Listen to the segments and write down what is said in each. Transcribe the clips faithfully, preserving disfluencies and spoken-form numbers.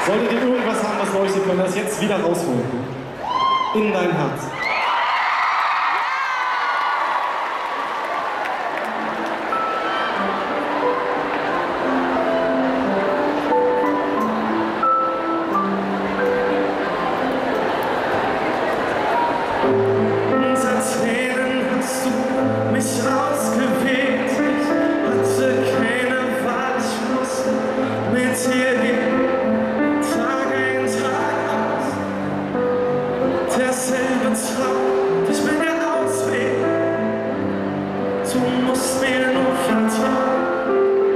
Solltet ihr irgendwas haben, was leuchtet, können wir das jetzt wieder rausholen. In dein Herz. Ich bin der Ausweg, du musst mir nur vertrauen.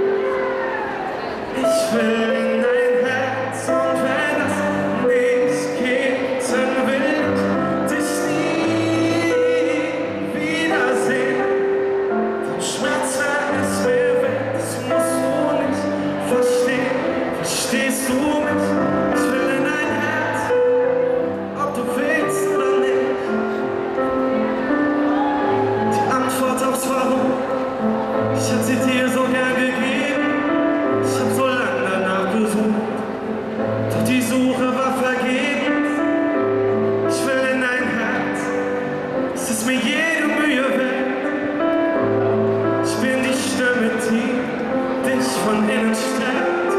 Ich will in dein Herz und wenn das nicht geht, dann will ich dich nie wiedersehen. Der Schmerz ist mir weg, das musst du nicht verstehen. Verstehst du mich? Ich will in dein Herz, ob du willst oder nicht. Ich hab sie dir so gern gegeben, ich hab so lange danach gesucht, doch die Suche war vergebens. Ich will in dein Herz, es ist mir jede Mühe wert. Ich bin die Stimme, die dich von innen stärkt.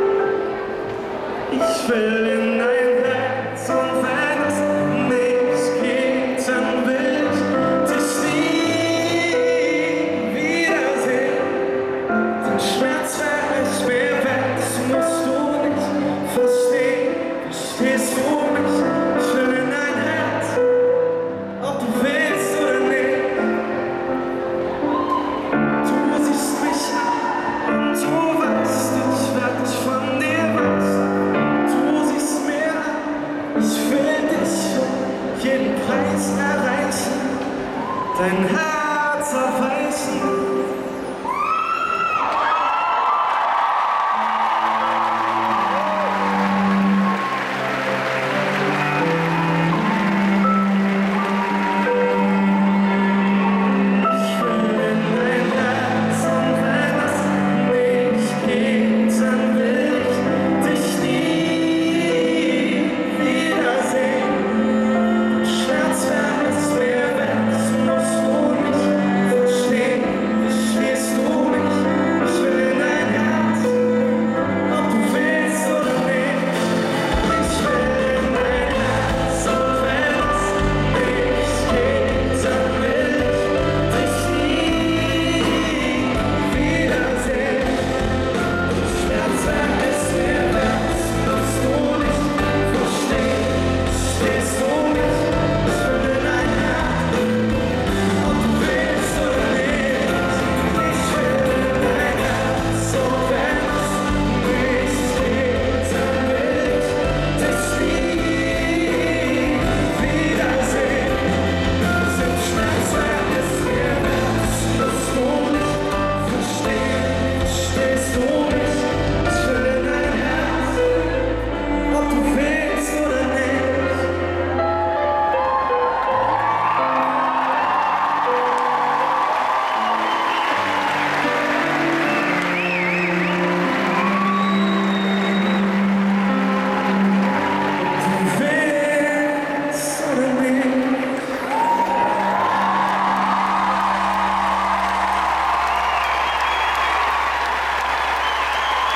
Ich will in dein Herz und wenn es nicht geht, dann will ich dich nie. Schmerz ist mir weg, das musst du nicht verstehen. Verstehst du mich? Ich will in dein Herz, ob du willst oder nicht. Du siehst mich an und du weißt, ich werd dich von dir weisen. Du siehst mir an, ich will dich um jeden Preis erreichen, dein Herz erweichen.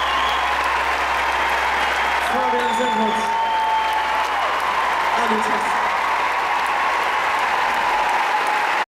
Alle Text.